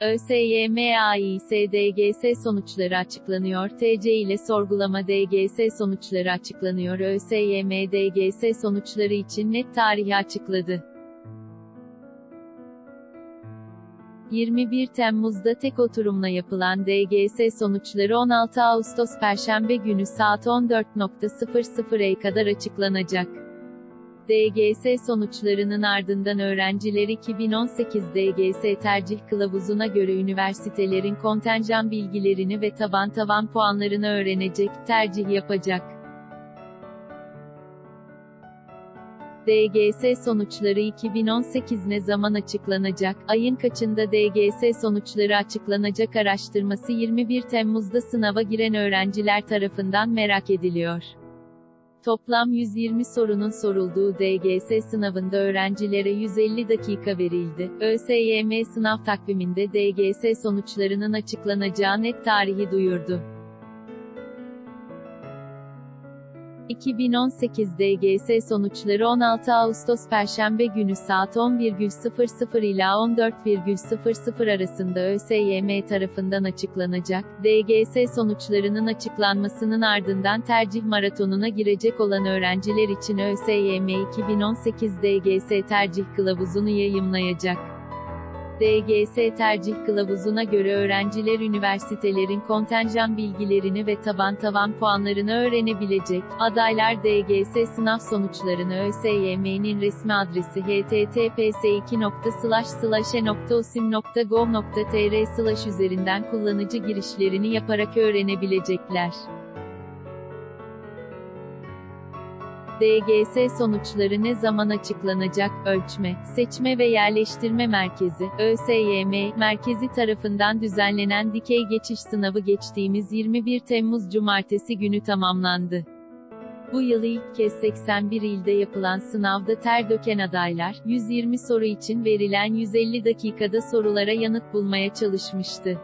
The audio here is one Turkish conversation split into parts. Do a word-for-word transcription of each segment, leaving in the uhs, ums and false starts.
ÖSYM A İ S D G S sonuçları açıklanıyor. T C ile sorgulama D G S sonuçları açıklanıyor. ÖSYM D G S sonuçları için net tarihi açıkladı. yirmi bir Temmuz'da tek oturumla yapılan D G S sonuçları on altı Ağustos Perşembe günü saat on dört sıfıra kadar açıklanacak. D G S sonuçlarının ardından öğrenciler iki bin on sekiz D G S tercih kılavuzuna göre üniversitelerin kontenjan bilgilerini ve taban tavan puanlarını öğrenecek, tercih yapacak. D G S sonuçları iki bin on sekiz ne zaman açıklanacak? Ayın kaçında D G S sonuçları açıklanacak araştırması yirmi bir Temmuz'da sınava giren öğrenciler tarafından merak ediliyor. Toplam yüz yirmi sorunun sorulduğu D G S sınavında öğrencilere yüz elli dakika verildi. ÖSYM sınav takviminde D G S sonuçlarının açıklanacağı net tarihi duyurdu. iki bin on sekiz D G S sonuçları on altı Ağustos Perşembe günü saat on bir sıfır ila on dört sıfır sıfır arasında ÖSYM tarafından açıklanacak. D G S sonuçlarının açıklanmasının ardından tercih maratonuna girecek olan öğrenciler için ÖSYM iki bin on sekiz D G S tercih kılavuzunu yayımlayacak. D G S tercih kılavuzuna göre öğrenciler üniversitelerin kontenjan bilgilerini ve taban tavan puanlarını öğrenebilecek. Adaylar D G S sınav sonuçlarını ÖSYM'nin resmi adresi h t t p s iki nokta slash slash e nokta osim nokta gov nokta t r slash üzerinden kullanıcı girişlerini yaparak öğrenebilecekler. D G S sonuçları ne zaman açıklanacak? Ölçme, Seçme ve Yerleştirme Merkezi, ÖSYM, merkezi tarafından düzenlenen dikey geçiş sınavı geçtiğimiz yirmi bir Temmuz Cumartesi günü tamamlandı. Bu yıl ilk kez seksen bir ilde yapılan sınavda ter döken adaylar, yüz yirmi soru için verilen yüz elli dakikada sorulara yanıt bulmaya çalışmıştı.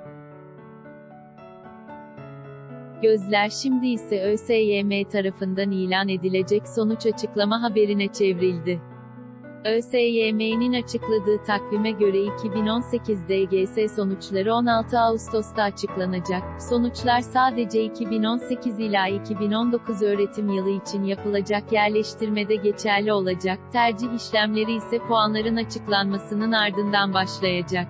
Gözler şimdi ise ÖSYM tarafından ilan edilecek sonuç açıklama haberine çevrildi. ÖSYM'nin açıkladığı takvime göre iki bin on sekiz D G S sonuçları on altı Ağustos'ta açıklanacak. Sonuçlar sadece iki bin on sekiz ila iki bin on dokuz öğretim yılı için yapılacak yerleştirmede geçerli olacak. Tercih işlemleri ise puanların açıklanmasının ardından başlayacak.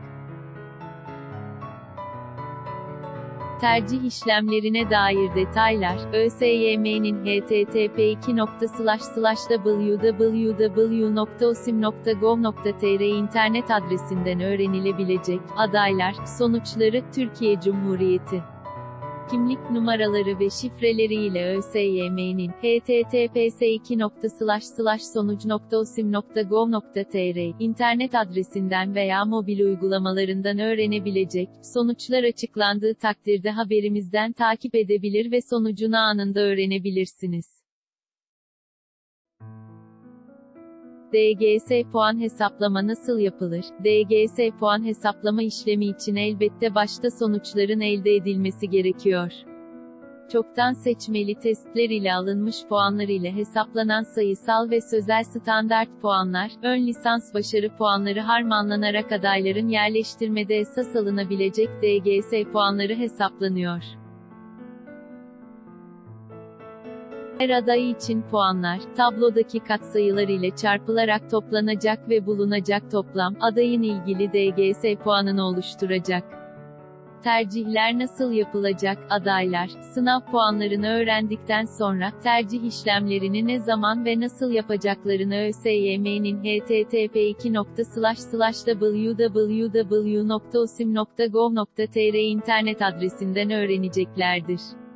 Tercih işlemlerine dair detaylar, ÖSYM'nin h t t p iki nokta slash slash w w w nokta osim nokta gov nokta t r internet adresinden öğrenilebilecek. Adaylar, sonuçları, Türkiye Cumhuriyeti. Kimlik numaraları ve şifreleriyle ÖSYM'nin h t t p s iki nokta slash slash sonuç nokta osim nokta gov nokta t r internet adresinden veya mobil uygulamalarından öğrenebilecek. Sonuçlar açıklandığı takdirde haberimizden takip edebilir ve sonucunu anında öğrenebilirsiniz. D G S puan hesaplama nasıl yapılır? D G S puan hesaplama işlemi için elbette başta sonuçların elde edilmesi gerekiyor. Çoktan seçmeli testler ile alınmış puanlar ile hesaplanan sayısal ve sözel standart puanlar, ön lisans başarı puanları harmanlanarak adayların yerleştirmede esas alınabilecek D G S puanları hesaplanıyor. Her aday için puanlar, tablodaki katsayılar ile çarpılarak toplanacak ve bulunacak toplam, adayın ilgili D G S puanını oluşturacak. Tercihler nasıl yapılacak? Adaylar, sınav puanlarını öğrendikten sonra, tercih işlemlerini ne zaman ve nasıl yapacaklarını ÖSYM'nin h t t p iki nokta slash slash w w w nokta osim nokta gov nokta t r internet adresinden öğreneceklerdir.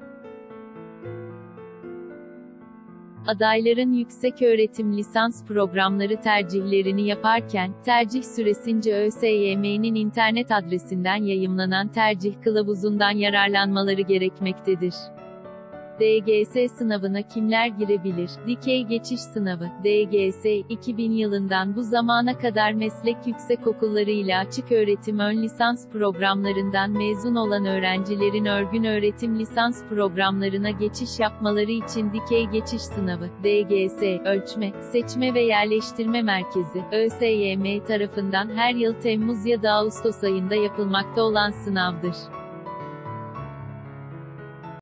Adayların yükseköğretim lisans programları tercihlerini yaparken, tercih süresince ÖSYM'nin internet adresinden yayımlanan tercih kılavuzundan yararlanmaları gerekmektedir. D G S sınavına kimler girebilir? Dikey geçiş sınavı, D G S, iki bin yılından bu zamana kadar meslek yüksekokulları ile açık öğretim ön lisans programlarından mezun olan öğrencilerin örgün öğretim lisans programlarına geçiş yapmaları için dikey geçiş sınavı, D G S, Ölçme, Seçme ve Yerleştirme Merkezi, ÖSYM tarafından her yıl Temmuz ya da Ağustos ayında yapılmakta olan sınavdır.